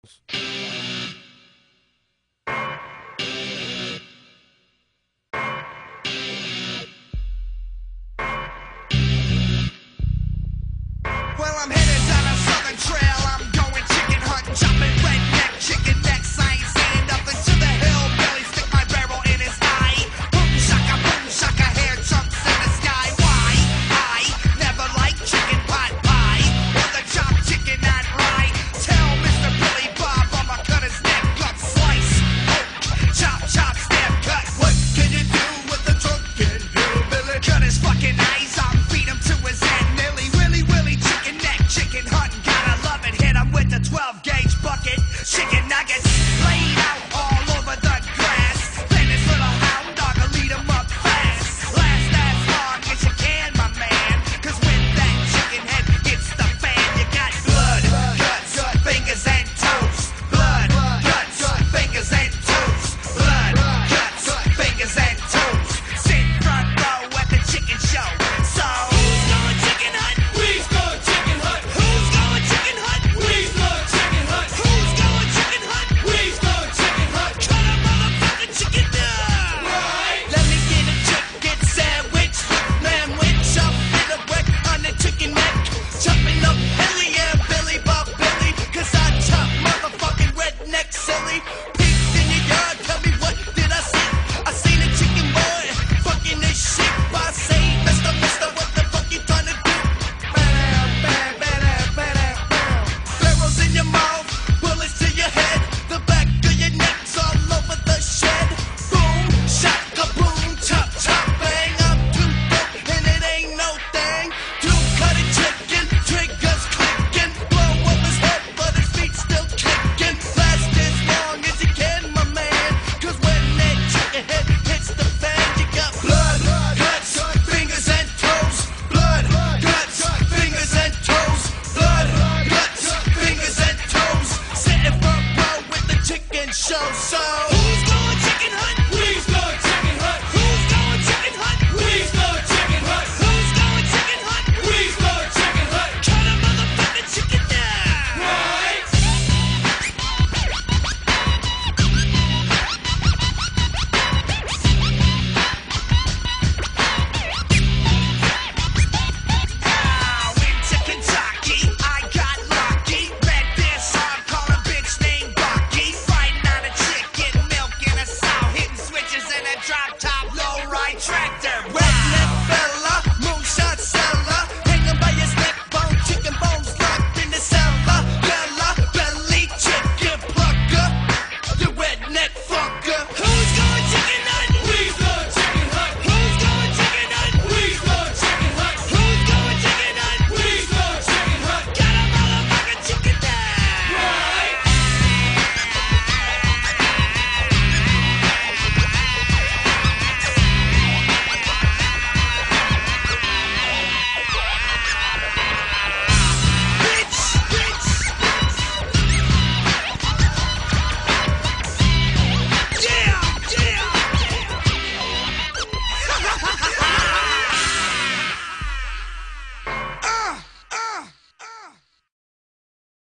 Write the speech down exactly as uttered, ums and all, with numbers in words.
Well, I'm headed down a southern trail. I'm going chicken hunting, chopping redneck chicken necks. I ain't saying nothing to the hillbilly. Stick my barrel in his eye. Boom shaka, boom shaka, hair chunks in the sky. Why? I never liked chicken pot pie or the chopped chicken on rye. Tell Mister Billy Bob I'ma cut his neck, gut slice, poke, chop, chop, stab, cut. What can you do with a drunken hillbilly? Cut his fucking eyes off, feed him to his aunt Millie. Willy, willy, chicken neck, chicken hunting, gotta love it. Hit him with the twelve gauge bucket, chicken nuggets laid out all over the grass. Then his little hound dog will lead him up fast. Last as long as you can, my man, cause when that chicken head hits the fan, you got blood, guts, fingers and toes. Blood, guts, fingers and toes. Blood, guts, fingers and toes. Sit front row at the chicken show. So who's going chicken hunt? We's going chicken hunt. Who's going chicken hunt? We's going chicken hunt. Who's going chicken hunt? We's going chicken hunt. Cut a motherfucking chicken down. Right. Let me get a chicken sandwich with lamb with chop in a wreck on the chicken neck. Chopping up Billy, yeah, Billy Bob Billy, cause I chop motherfucking redneck silly. Pigs in your yard, tell me what did I see? I seen a chicken boy fucking this shit. I say, Mister, Mister, what the fuck you trying to do? Bam, bam, bam, bam, bam. Barrels in your mouth, bullets to your head, the back of your neck's all over the shed. Boom, shaka, boom, chop, chop, bang. I'm too dope and it ain't no thing. Two cutting chicken, triggers clicking, blow up his head, but his feet still kicking. Last as long as you can, my man, cause when that chicken head hits the fan, you got blood, guts, fingers and toes. Blood, guts, fingers and toes. Blood, guts, fingers and toes. Sitting front row with the chicken show.